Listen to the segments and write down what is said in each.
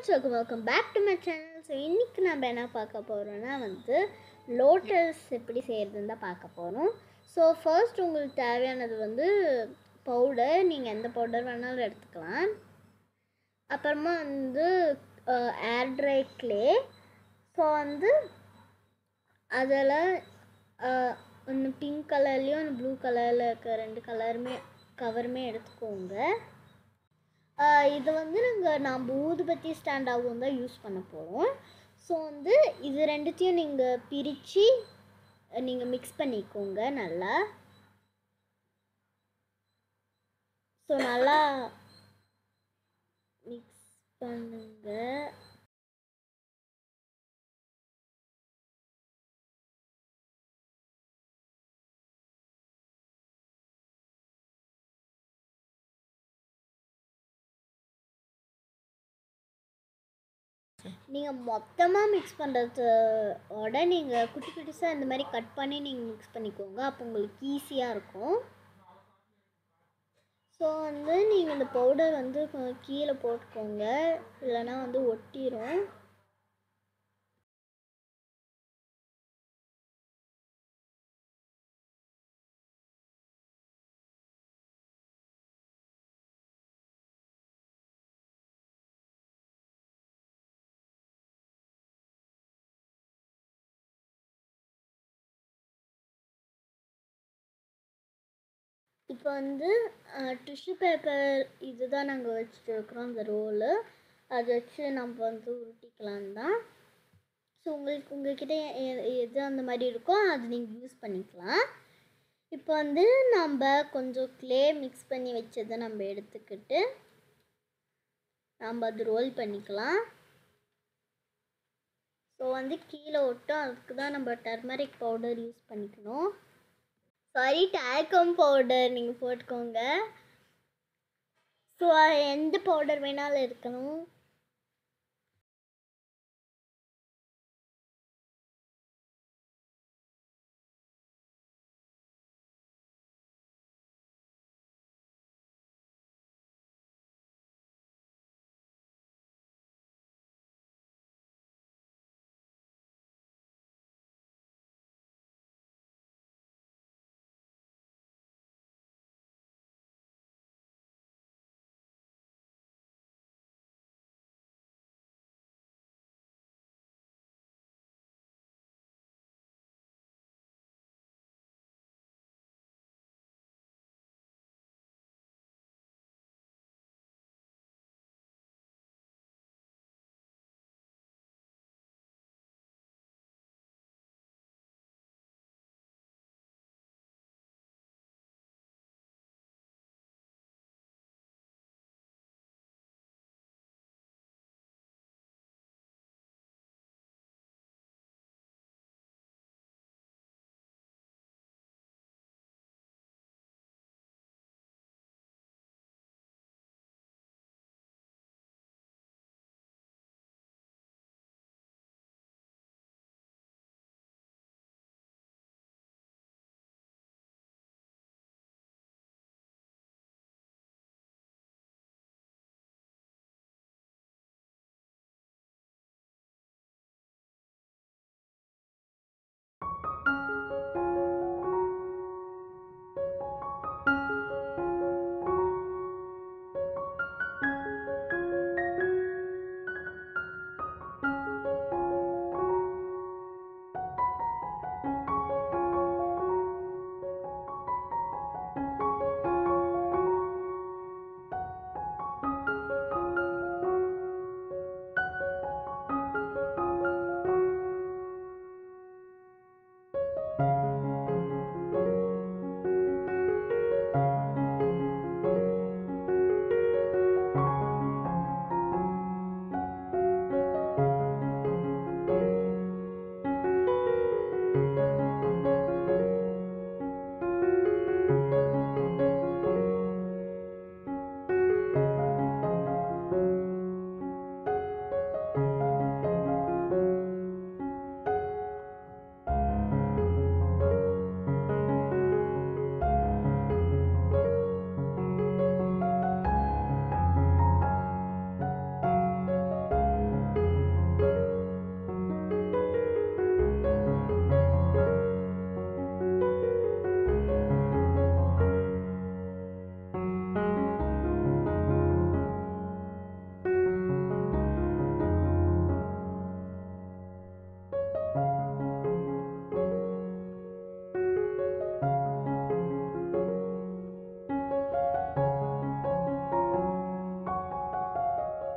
friends, welcome back to my channel. So இன்னைக்கு நம்ம என்ன பார்க்க போறோம்னா லோட்டஸ் எப்படி செய்யறதுன்னு தான் பார்க்க போறோம். ஸோ ஃபர்ஸ்ட் உங்களுக்கு தேவையானது பவுடர், நீங்கள் எந்த பவுடர் வேணாலும் எடுத்துக்கலாம். அப்புறமா ஏர் ட்ரை க்ளே. ஸோ அதில் ஒன்று பிங்க் கலர்லேயும் ஒன்று ப்ளூ கலரில் இருக்க ரெண்டு கவருமே எடுத்துக்கோங்க. இது நாங்கள் ஊதுபத்தி ஸ்டாண்டாகவும் தான் யூஸ் பண்ண போகிறோம். ஸோ இது ரெண்டுத்தையும் நீங்கள் பிரித்து நீங்கள் மிக்ஸ் பண்ணிக்கோங்க நல்லா. ஸோ நல்லா மிக்ஸ் பண்ணுங்க. நீங்கள் மொத்தமாக மிக்ஸ் பண்ணுறதோட நீங்கள் குட்டி குட்டிஸாக இந்த மாதிரி கட் பண்ணி நீங்கள் மிக்ஸ் பண்ணிக்கோங்க. அப்போ உங்களுக்கு ஈஸியாக இருக்கும். ஸோ நீங்கள் இந்த பவுடர் கீழே போட்டுக்கோங்க, இல்லைன்னா ஒட்டிடும். இப்போ டிஷ்யூ பேப்பர் இதுதான் நாங்கள் வச்சுட்டு இருக்கிறோம், அந்த ரோலு. அதை வச்சு நம்ம உருட்டிக்கலாம் தான். ஸோ உங்கள்கிட்ட எது அந்த மாதிரி இருக்கோ அது நீங்கள் யூஸ் பண்ணிக்கலாம். இப்போ நம்ம கொஞ்சம் க்ளே மிக்ஸ் பண்ணி வச்சதை நம்ம எடுத்துக்கிட்டு நம்ம அது ரோல் பண்ணிக்கலாம். ஸோ கீழே ஒட்டும், அதுக்கு தான் நம்ம டர்மரிக் பவுடர் யூஸ் பண்ணிக்கணும். சாரி, டால்கம் பவுடர் நீங்கள் போட்டுக்கோங்க. ஸோ எந்த பவுடர் வேணாலும் இருக்கணும்.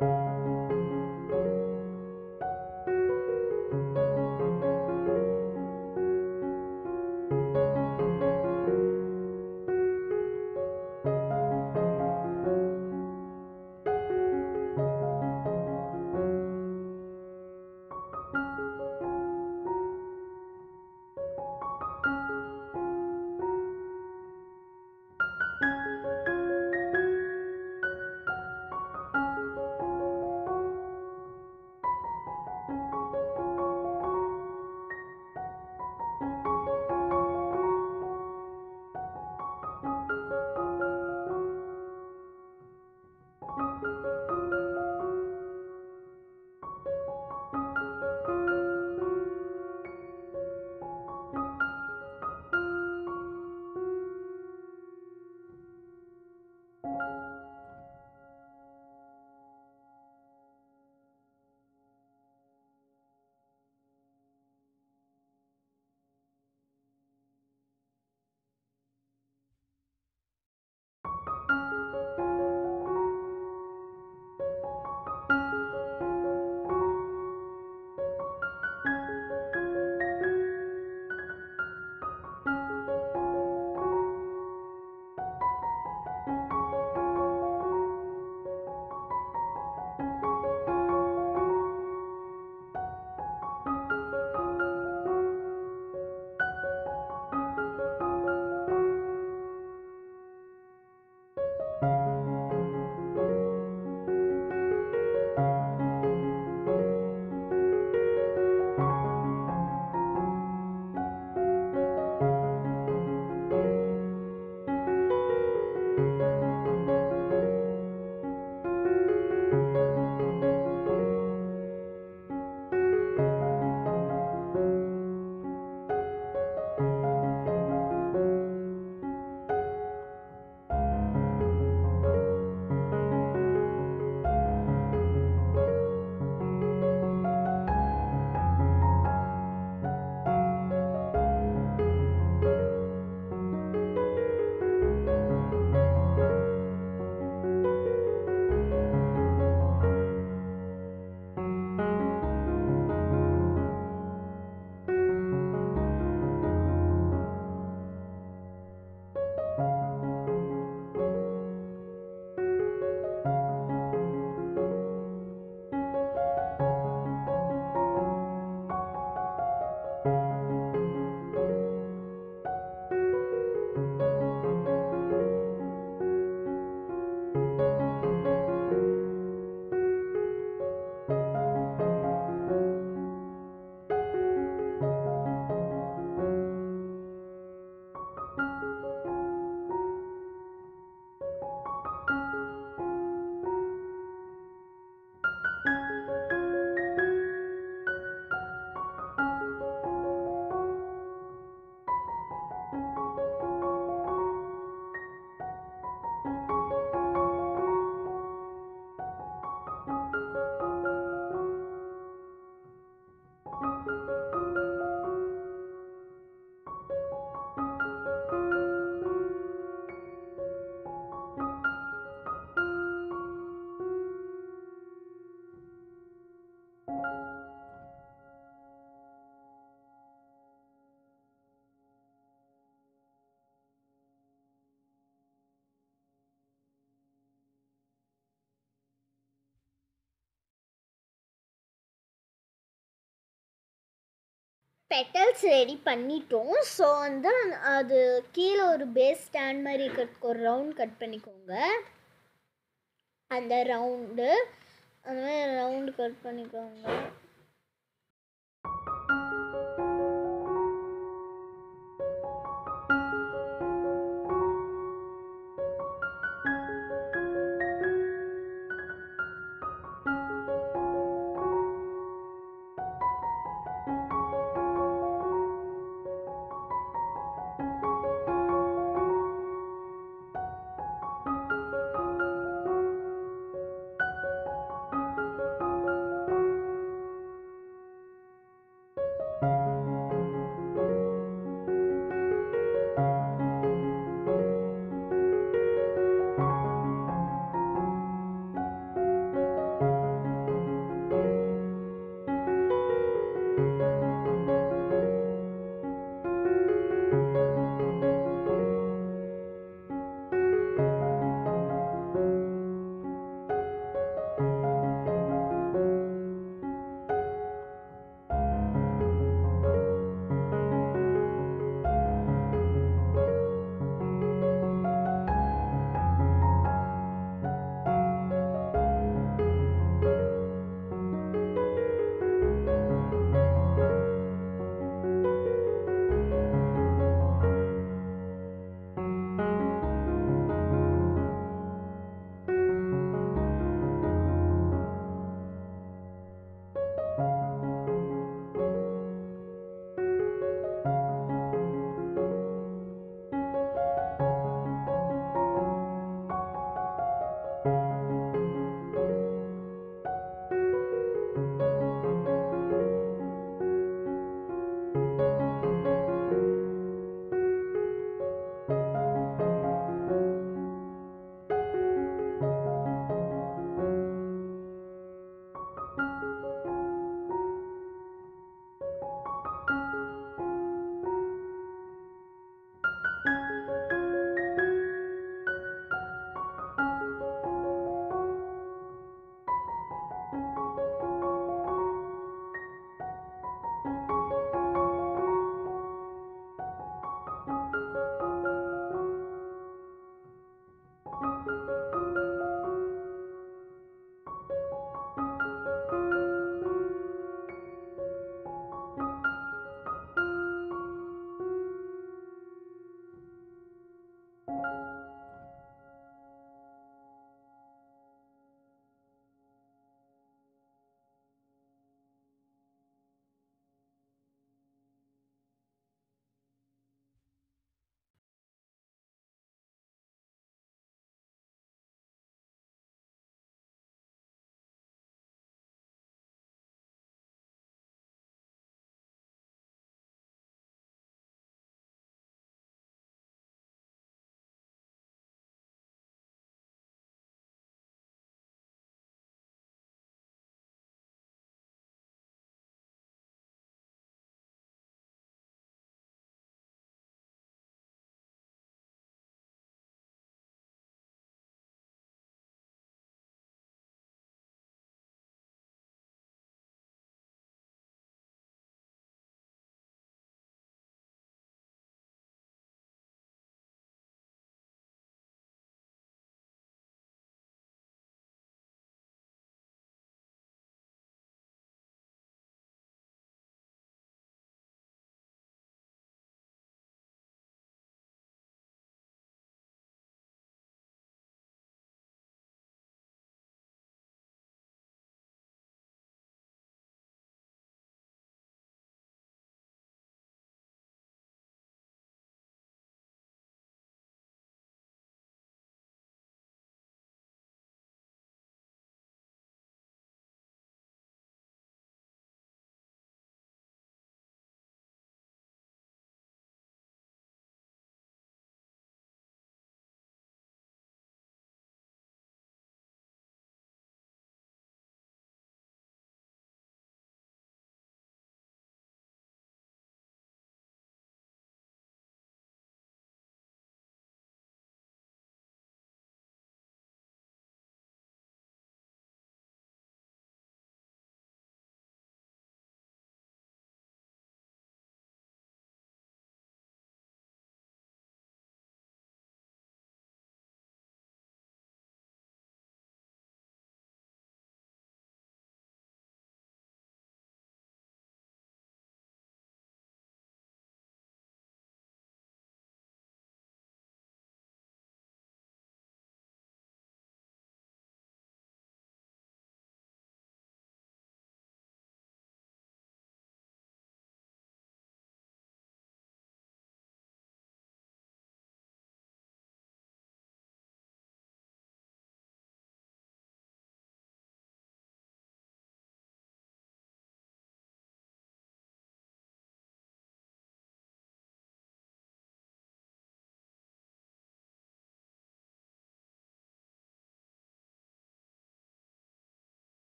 பெட்டல்ஸ் ரெடி பண்ணிட்டோம். ஸோ வந்து அது கீழே ஒரு பேஸ் ஸ்டாண்ட் மாதிரி இருக்கிறதுக்கு ஒரு ரவுண்ட் கட் பண்ணிக்கோங்க. அந்த ரவுண்டு அந்த மாதிரி ரவுண்டு கட் பண்ணிக்கோங்க.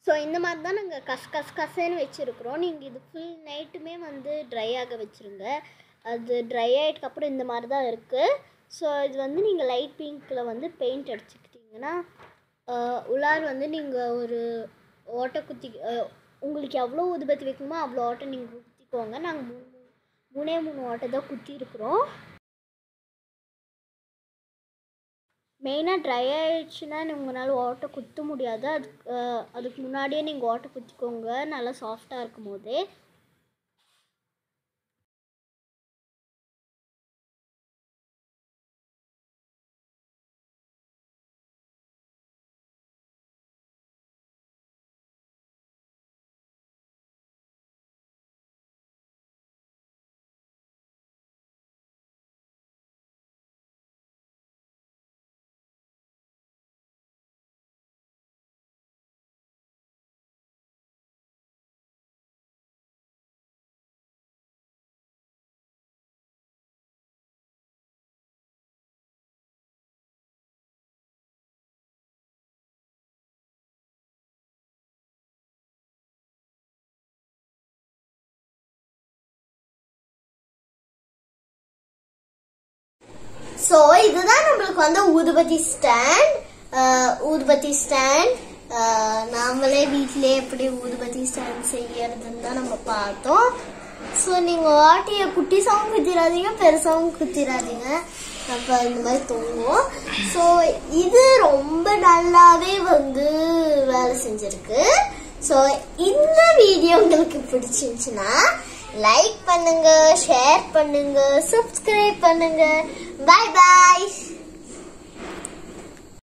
ஸோ இந்த மாதிரி தான் நாங்கள் கசன்னு வச்சுருக்குறோம். நீங்கள் இது ஃபுல் நைட்டுமே வந்து ட்ரை ஆக வச்சுருங்க. அது ட்ரை ஆகிட்டுக்கப்புறம் இந்த மாதிரி தான் இருக்குது. ஸோ இது வந்து நீங்கள் லைட் பிங்க்கில் வந்து பெயிண்ட் அடிச்சுக்கிட்டிங்கன்னா உள்ளார் வந்து நீங்கள் ஒரு ஓட்டை குத்தி உங்களுக்கு எவ்வளோ ஊதுபத்தி வைக்கணுமோ அவ்வளோ ஓட்டை நீங்கள் குத்திக்கோங்க. நாங்கள் மூணே ஓட்டை தான் குத்திருக்குறோம். மெயினாக ட்ரை ஆகிடுச்சுன்னா உங்களால் ஓட்டை குத்த முடியாது. அதுக்கு முன்னாடியே நீங்கள் ஓட்டை குத்திக்கோங்க நல்லா சாஃப்டாக இருக்கும் போதே. ஸோ இதுதான் நம்மளுக்கு வந்து ஊதுபத்தி ஸ்டாண்ட். நாமளே வீட்டிலே எப்படி ஊதுபத்தி ஸ்டாண்ட் செய்யறதுன்னு தான் நம்ம பார்த்தோம். ஸோ நீங்கள் வாட்டிய குட்டிசாவும் குத்திராதீங்க, பெருசாவும் குத்திராதீங்க. அப்போ இந்த மாதிரி தோணும். ஸோ இது ரொம்ப நல்லாவே வந்து வேலை செஞ்சிருக்கு. ஸோ இந்த வீடியோ உங்களுக்கு பிடிச்சிருந்துச்சுன்னா லைக் பண்ணுங்க, ஷேர் பண்ணுங்க, சப்ஸ்கிரைப் பண்ணுங்க. Bye bye.